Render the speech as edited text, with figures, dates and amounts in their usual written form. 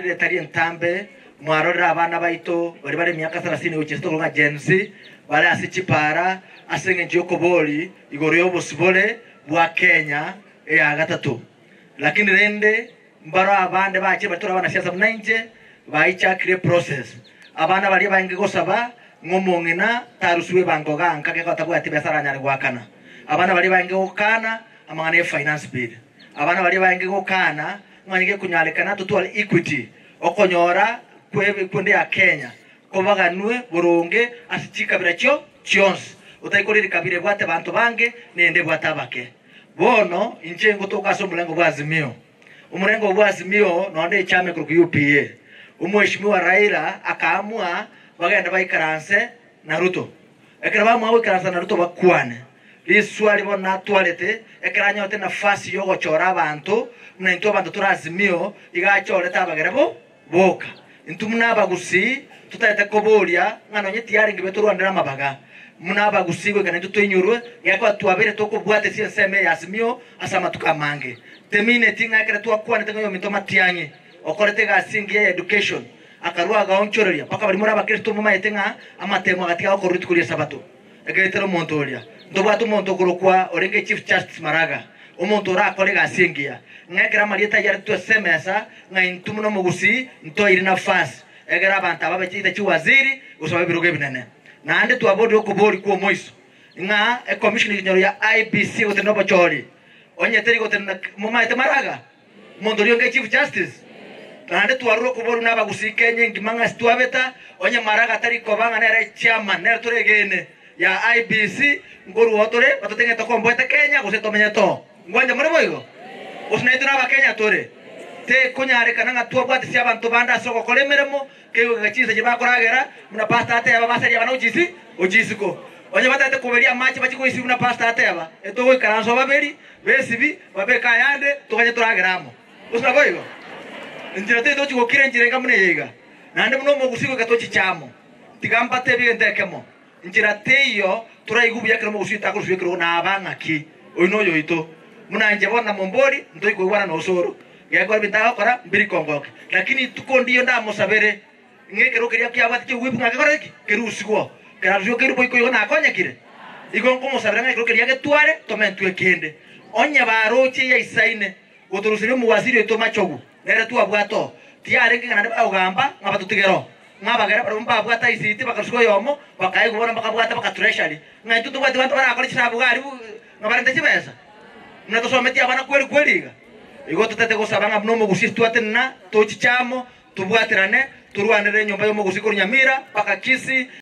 de tari entambe mwarora abana baito bari bari myaka 30 ukisto nga jensi bale asichipara asenge njoko boli igoro yobosibole bwa Kenya ya gatatu lakini rende mbara abande bache batora abana siasa mnanje baicha create process abana bali bange gosaba ngomongena tarusuwe bangoga nkake kwatabu ati besara nyari gwakana abana bali bange okana amangane finance bill abana bali bange okana nganyike kunyalekana tutwale equity okonyora kwebe kunde ya Kenya kobaganwe boronge asichika biracho chionse utaikorera kabire bwate bantu bange nende bwatabake bono inchengo tokaso mulengo bwa Azimio umulengo bwa Azimio nonde chame ku UPA umweshimiwa Raila akaamua bagenda bayikaranse na Ruto ekera bamwe ikaranse na Ruto bakwane liswali bona toilette ekera nyote nafasi yo gochora abantu mnento abantu turazimio igachore tabagerebo boka intumuna bagusi tutayete kobolia ngano nyeti yari ngibe turwandira mabaga muna bagusi gwe kana tutunyurwe yakwa tuabere tokobwate siseme yasimio asama tukamange temine tinga ekera twakwane tengo minto matianye okorete gasingi education akarwa gaonchoreria paka bari muri abakristo muma yetenga amatemo gatika okoruti kuri sabato egetero montoria ndobatu monto kurokwa orenge chief justice Maraga umuntu rakore gasingia ngekera marieta yari tusemesa ngaintumuno mugusi ntoiri nafasi egera abantu ababechita chiwaziri usabe biroge binene nande tuabodi okobori kwa moiso nga e commission nyoro ya IBC otenobo chori onyeteri gotena muma yete Maraga mondo rionge chief justice nande tuaruro koboru nabagusi Kenya ngimanga situabeta onye Maraga tari kobanga nere chairman nere toregene ya IBC ngoru otore batotenge tokomboete Kenya gosetomenya to ngwanja muri boigo usinaituna aba Kenya tore te kunyare kananga tuabwati sia abantu banda soko kolemeremo kego gachize jibakoragera muna pasta ate aba basari abana ujisi ko onye batate kuberia machi bachiko isi muna pasta ate aba eto go karanso baberi besibi babeka yande tukanye turageramo usina boigo njira te dochi go kire njire ngamune yega nande muno mogusiko gatochi chamo tigamba te bigendekemo njira teyo turaigubu yakira mogusita ko shwekero na abanga ki oinoyo ito munanje bona mombori ndoi kuwana no soro yego bitaho kora mbiri kongoke lakini tukondiyo ndamusabere ngekero keria kyabati cyo wibu ngakora iki kerusigo kerarujo keru boyiko yona akonya kire igonko musabere ngekero keria getware tomentwe kende onya baroche ya isaine gotorusire mu waziri eto machogu nere tu abwato tiare ngana ne ugamba ngabatutigero ngabagera barumba abwata isiti bakasuko yomo bakaye kubona bakabwata bakatreasury ngaitu tubwate bantu barakora kirabu gari ngabarende kibesa mnatosometi abana kweli kweliga igo tutete gusabanga mno mugusistu atena tochichamo tubwatirane turwanire nyumba yo mugusikuru Nyamira paka Kisi